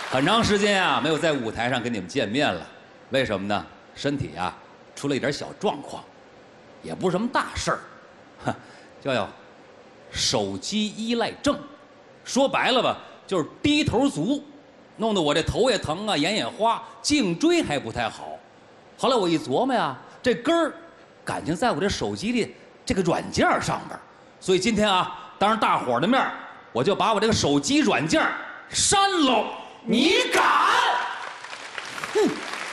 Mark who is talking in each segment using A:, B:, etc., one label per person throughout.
A: 很长时间啊，没有在舞台上跟你们见面了，为什么呢？身体啊出了一点小状况，也不是什么大事儿，叫手机依赖症。说白了吧，就是低头族，弄得我这头也疼啊，眼也花，颈椎还不太好。后来我一琢磨呀，这根儿感情在我这手机里这个软件上边，所以今天啊，当着大伙儿的面，我就把我这个手机软件删喽。
B: 你敢？
A: 哼！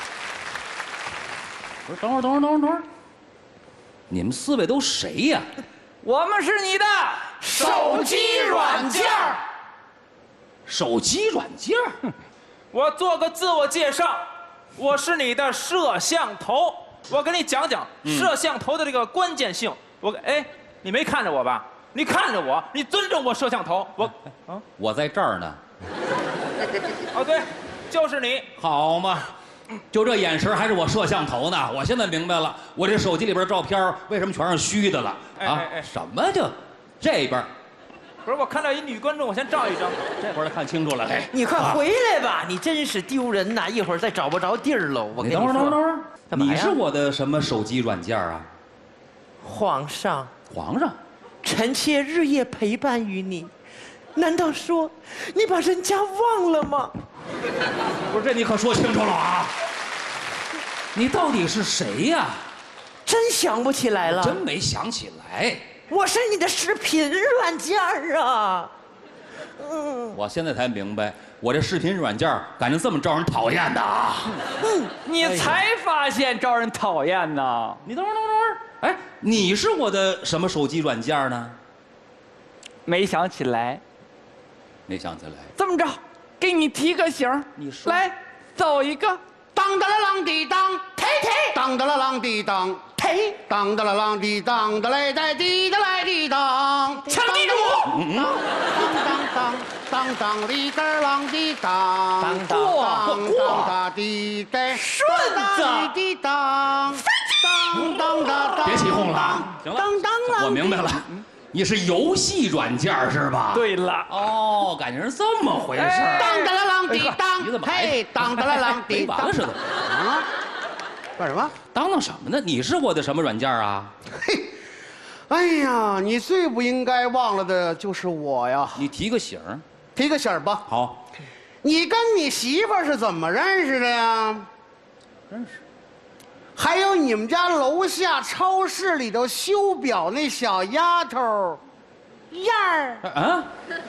A: 不是，等会儿，你们四位都谁呀？
B: 我们是你的手机软件。
A: 手机软件？
B: 我做个自我介绍，我是你的摄像头。我给你讲讲摄像头的这个关键性。你没看着我吧？你看着我，你尊重我摄像头。
A: 我在这儿呢。
B: 哦，对，就是你。
A: 好嘛，就这眼神还是我摄像头呢？我现在明白了，我这手机里边的照片为什么全是虚的了啊？什么就这边？
B: 不是，我看到一女观众，我先照一张。
A: 这会儿看清楚了，嘿，
C: 你快回来吧！你真是丢人呐！一会儿再找不着地儿喽。我跟你说，
A: 等会儿，
C: 干嘛呀？
A: 你是我的什么手机软件啊？
C: 皇上，
A: 臣
C: 妾日夜陪伴于你，难道说你把人家忘了吗？
A: 不是，这你可说清楚了啊！你到底是谁呀？
C: 真想不起来了，
A: 真没想起来。
C: 我是你的视频软件啊。
A: 我现在才明白，我这视频软件感觉这么招人讨厌的啊！
D: 你才发现招人讨厌呢。
A: 你等会儿，哎，你是我的什么手机软件呢？
D: 没想起来。
A: 没想起来。
D: 这么着，给你提个醒儿，
A: 你说
D: 来，走一个。
E: 当当啦啷滴当，
C: 忒，
E: 当当啦啷滴当，
C: 忒，
E: 当当啦啷滴当，哒来哒滴哒来滴当，
C: 抢地主，
E: 当当哩个啷滴当，当哒滴哒，
C: 顺子，
E: 滴当，当哒当，
A: 别起哄了啊！行了，我明白了，你是游戏软件是吧？
D: 对了，
A: 哦，感情是这么回事儿。
E: 当哒啦啷滴当，
A: 你怎么
E: 嘿，当哒啦啷滴
A: 没完了似的？
E: 啊？干什么？
A: 当什么呢？你是我的什么软件啊？
E: 嘿，哎呀，你最不应该忘了的就是我呀！
A: 你提个醒儿。
E: 提个醒儿吧。
A: 好，
E: 你跟你媳妇儿是怎么认识的呀？
A: 认识。
E: 还有你们家楼下超市里头修表那小丫头，燕儿。
A: 啊！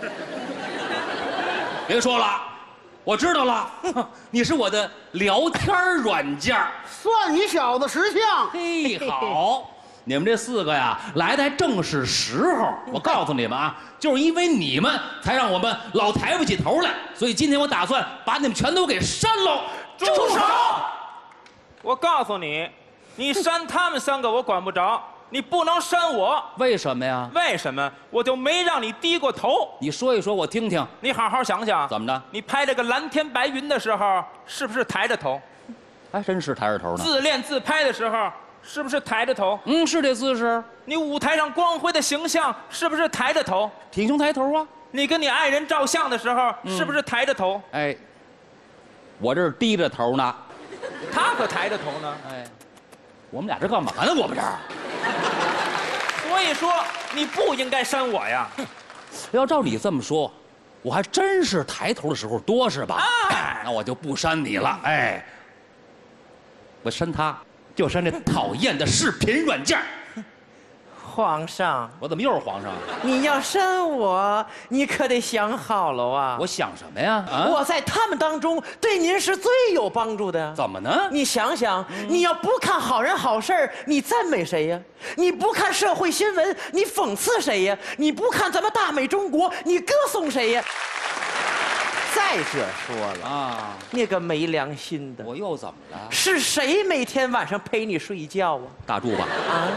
A: 别说了，我知道了，你是我的聊天软件。
E: 算你小子识相。
A: 嘿，好，你们这四个呀，来的还正是时候。我告诉你们啊，就是因为你们，才让我们老抬不起头来。所以今天我打算把你们全都给删喽。
B: 住手！我告诉你，你删他们三个我管不着，你不能删我。
A: 为什么呀？
B: 为什么？我就没让你低过头。
A: 你说一说，我听听。
B: 你好好想想，
A: 怎么着？
B: 你拍这个蓝天白云的时候，是不是抬着头？
A: 还真是抬着头呢。
B: 自恋自拍的时候，是不是抬着头？
A: 是这姿势。
B: 你舞台上光辉的形象，是不是抬着头？
A: 挺胸抬头啊。
B: 你跟你爱人照相的时候，是不是抬着头？
A: 哎，我这是低着头呢。
B: 他可抬着头呢。
A: 哎，我们俩这干嘛呢？我们这儿。
B: 所以说，你不应该删我呀。
A: 要照你这么说，我还真是抬头的时候多是吧？
B: 哎，
A: 那我就不删你了。哎，我删他，就删这讨厌的视频软件。
C: 皇上，
A: 我怎么又是皇上？
C: 你要删我，你可得想好了啊！
A: 我想什么呀？啊，
C: 我在他们当中对您是最有帮助的。
A: 怎么呢？
C: 你想想，你要不看好人好事儿，你赞美谁呀？你不看社会新闻，你讽刺谁呀？你不看咱们大美中国，你歌颂谁呀？再者说了
A: 啊，
C: 那个没良心的，
A: 我又怎么了？
C: 是谁每天晚上陪你睡觉啊？
A: 大柱吧？
C: 啊，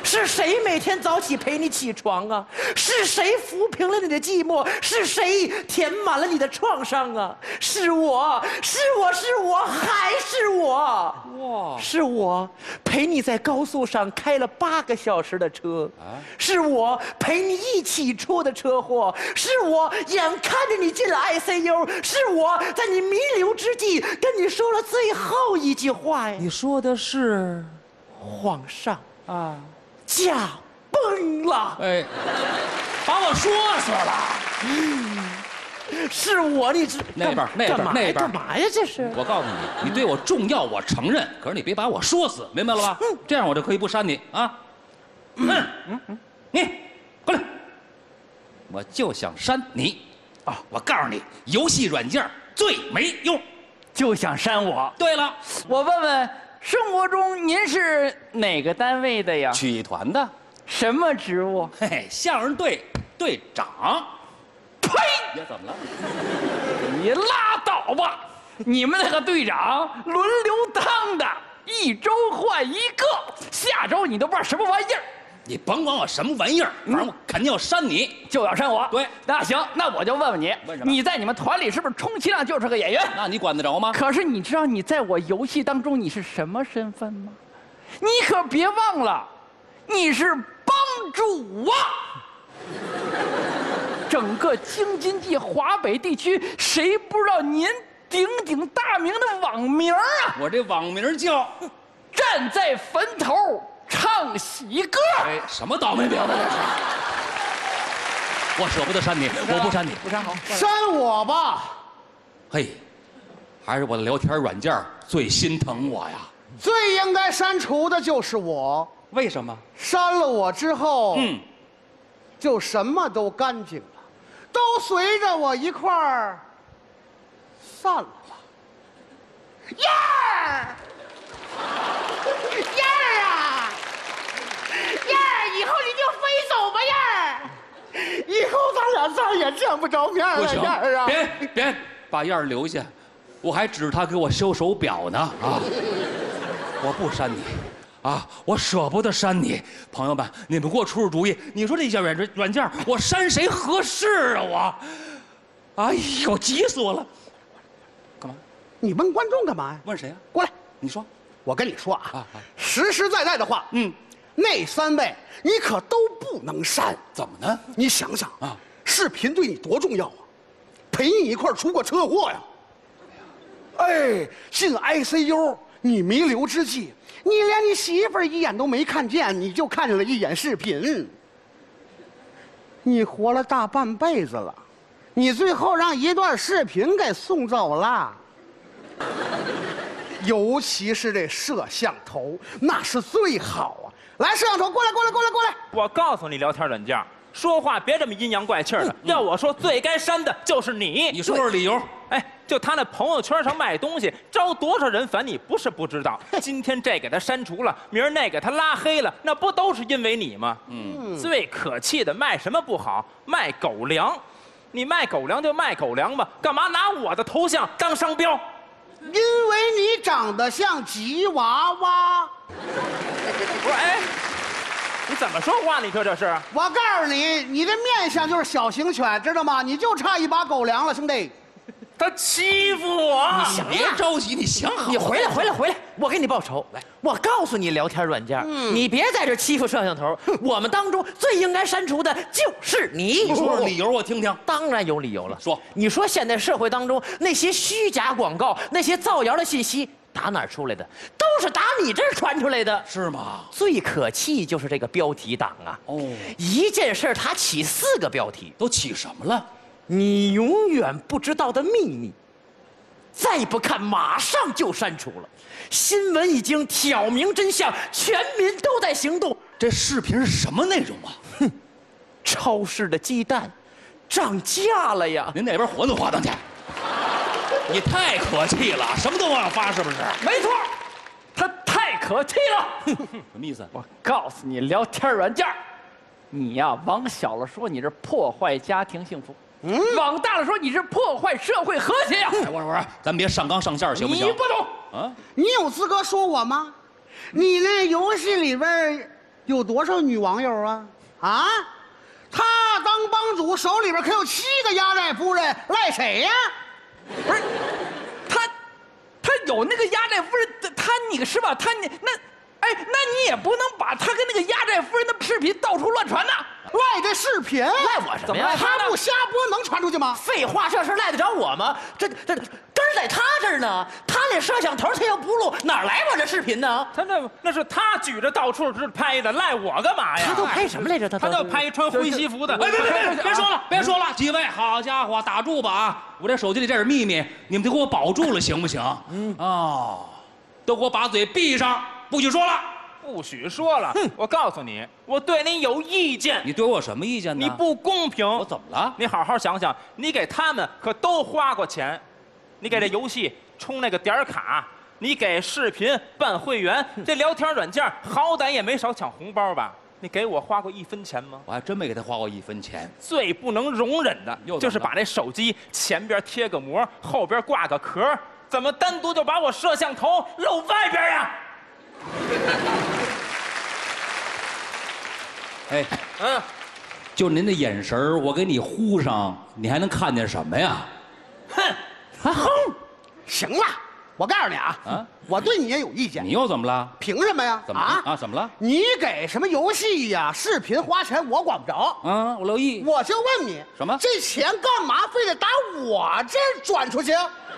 C: 是谁每天早起陪你起床啊？是谁抚平了你的寂寞？是谁填满了你的创伤啊？是我，是我，是我，还是我！哇，是我陪你在高速上开了8个小时的车，是我陪你一起出的车祸，是我眼看着你进了 ICU， 是我在你弥留之际跟你说了最后一句话呀。
D: 你说的是
C: 皇上，
D: 啊？
C: 驾崩了。
A: 哎，把我说了。
C: 是我，你这
A: 那边那边
C: 干嘛
A: 那边
C: 干嘛呀？这是
A: 我告诉你，你对我重要，我承认，可是你别把我说死，明白了吧？这样我就可以不删你啊。你过来，我就想删你啊！我告诉你，游戏软件最没用。
D: 就想删我。
A: 对了，
D: 我问问，生活中您是哪个单位的呀？
A: 曲艺团的，
D: 什么职务？
A: 嘿嘿，相声队队长。
D: 呸！
A: 你怎么了？
D: 你拉倒吧！你们那个队长轮流当的，一周换一个，下周你都不知道什么玩意儿。
A: 你甭管我什么玩意儿，反正我肯定要删你。
D: 就要删我。
A: 对，
D: 那行，那我就问问你，
A: 问什么
D: 你在你们团里是不是充其量就是个演员？
A: 那你管得着吗？
D: 可是你知道你在我游戏当中你是什么身份吗？你可别忘了，你是帮主啊！整个京津冀华北地区，谁不知道您鼎鼎大名的网名啊？
A: 我这网名叫……
D: 站在坟头唱喜歌。
A: 哎，什么倒霉名字这是？我舍不得删你，我不删你，
D: 不删好。
E: 删我吧！
A: 嘿，还是我的聊天软件最心疼我呀。
E: 最应该删除的就是我。
A: 为什么？
E: 删了我之后，就什么都干净了，都随着我一块儿散了。燕儿，燕儿啊，燕儿，以后你就飞走吧，燕儿，以后咱俩再也见不着面了，
A: 不行
E: 燕儿啊！
A: 别把燕儿留下，我还指他给我修手表呢啊！我不删你。啊，我舍不得删你，朋友们，你们给我出出主意。你说这些软件，我删谁合适啊？我，哎呦，急死我了！干嘛？
E: 你问观众干嘛呀？
A: 问谁啊？
E: 过来，
A: 你说。
E: 我跟你说啊，
A: 啊
E: 实实在在的话，那3位你可都不能删。
A: 怎么呢？
E: 你想想
A: 啊，
E: 视频对你多重要啊，陪你一块儿出过车祸呀。哎，进 ICU， 你弥留之际，你连你媳妇儿一眼都没看见，你就看见了一眼视频。你活了大半辈子了，你最后让一段视频给送走了。尤其是这摄像头，那是最好啊！来，摄像头过来，过来，过来，过来！
B: 我告诉你，聊天软件说话别这么阴阳怪气的。要我说，最该删的就是你。
A: 你说说理由。
B: 哎，就他那朋友圈上卖东西，招多少人烦，你不是不知道。今天这给他删除了，明儿那给他拉黑了，那不都是因为你吗？最可气的，卖什么不好？卖狗粮。你卖狗粮就卖狗粮吧，干嘛拿我的头像当商标？
E: 因为你长得像吉娃娃。
B: 不是，哎，你怎么说话？你说这是？
E: 我告诉你，你这面相就是小型犬，知道吗？你就差一把狗粮了，兄弟。
B: 他欺负我！
A: 你别着急，你想好。
C: 你回来，回来，回来！我给你报仇。来，我告诉你，聊天软件，你别在这欺负摄像头。我们当中最应该删除的就是你。
A: 你说说理由，我听听。
C: 当然有理由了。
A: 说，
C: 你说现在社会当中那些虚假广告、那些造谣的信息打哪儿出来的？都是打你这儿传出来的，
A: 是吗？
C: 最可气就是这个标题党啊！一件事他起4个标题，
A: 都起什么了？
C: 你永远不知道的秘密，再不看马上就删除了。新闻已经挑明真相，全民都在行动。
A: 这视频是什么内容啊？
C: 超市的鸡蛋涨价了呀！
A: 您那边活动活动去。你太可气了，什么都往上发，是不是？
D: 没错，他太可气了。
A: 什么意思？
D: 我告诉你，聊天软件，你呀往小了说你是破坏家庭幸福。往大了说，你是破坏社会和谐呀！
A: 哎，我说，咱别上纲上线，行不行？
D: 你不懂
A: 啊？
E: 你有资格说我吗？你那游戏里边有多少女网友啊？啊，他当帮主手里边可有7个压寨夫人，赖谁呀？
D: 不是，他有那个压寨夫人，你是吧？那你也不能把他跟那个压寨夫人的视频到处乱传呐。
E: 赖这视频？
C: 赖我什么呀？
E: 他不瞎播能传出去吗？
C: 废话，这事赖得着我吗？这根儿在他这儿呢。他那摄像头他要不录，哪来我这视频呢？
B: 那是他举着到处拍的，赖我干嘛呀？
C: 他都拍什么来着？
B: 他就拍一穿灰西服的。
A: 别说了，别说了，几位，好家伙，打住吧啊！我这手机里这是秘密，你们得给我保住了，行不行？哦，都给我把嘴闭上，不许说了。
B: 不许说了！我告诉你，我对你有意见。
A: 你对我有什么意见呢？
B: 你不公平！
A: 我怎么了？
B: 你好好想想，你给他们可都花过钱，你给这游戏充那个点卡，你给视频办会员，这聊天软件好歹也没少抢红包吧？你给我花过1分钱吗？
A: 我还真没给他花过1分钱。
B: 最不能容忍的就是把这手机前边贴个膜，后边挂个壳，怎么单独就把我摄像头露外边呀？
A: 哎，就您的眼神儿，我给你糊上，你还能看见什么呀？
B: 哼，
C: 哼，
E: 行了，我告诉你啊，我对你也有意见。
A: 你又怎么了？
E: 凭什么呀？
A: 怎么啊？怎么了？
E: 你给什么游戏呀、视频花钱，我管不着。
A: 我留意。
E: 我就问你，
A: 什么？
E: 这钱干嘛非得打我这儿转出去？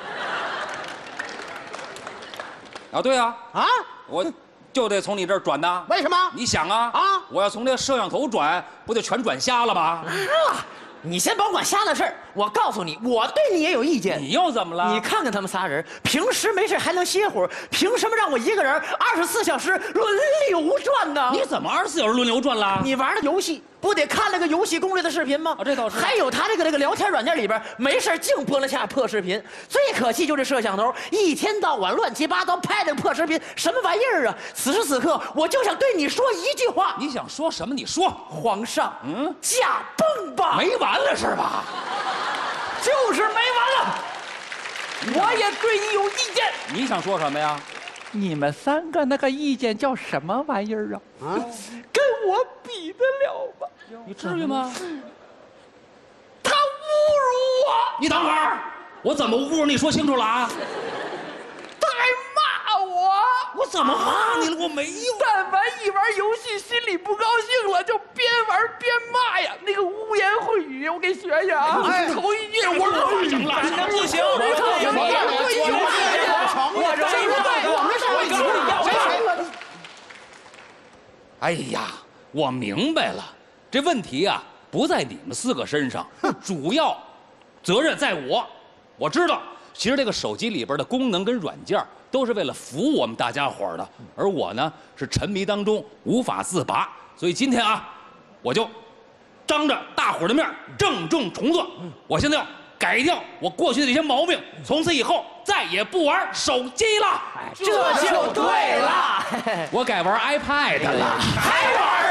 A: 啊，对啊，我就得从你这儿转呐。
E: 为什么？
A: 你想啊，我要从这摄像头转，不就全转瞎了吗？
C: 你先甭管瞎的事儿，我告诉你，我对你也有意见。
A: 你又怎么了？
C: 你看看他们仨人，平时没事还能歇会儿，凭什么让我一个人24小时轮流转呢？
A: 你怎么24小时轮流转了？
C: 你玩的游戏不得看那个游戏攻略的视频吗？
A: 这倒是。
C: 还有他这个聊天软件里边，没事净播了下破视频。最可气就这摄像头，一天到晚乱七八糟拍那个破视频，什么玩意儿啊！此时此刻，我就想对你说一句话。
A: 你想说什么？你说。
C: 皇上，驾崩吧！
A: 没完了是吧？
D: 就是没完了。我也对你有意见。
A: 你想说什么呀？
D: 你们3个那个意见叫什么玩意儿啊？跟我比得了吗？
A: 你至于吗？
D: 他侮辱我！
A: 你等会儿，我怎么侮辱你？说清楚了啊！
D: 他还骂我！
A: 我怎么骂你了？我没有。
D: 但凡一玩游戏，心里不高兴了，就边玩边骂呀，那个污言秽语，我给学学啊！头一句我不行了，
B: 不行，
A: 哎呀，我明白了，这问题啊不在你们4个身上，主要责任在我。我知道，其实这个手机里边的功能跟软件都是为了服务我们大家伙的，而我呢是沉迷当中无法自拔，所以今天啊，我就当着大伙的面郑重重做，我现在要改掉我过去的这些毛病，从此以后再也不玩手机了。
C: 这就对了，
A: 我改玩 iPad 了，
C: 还玩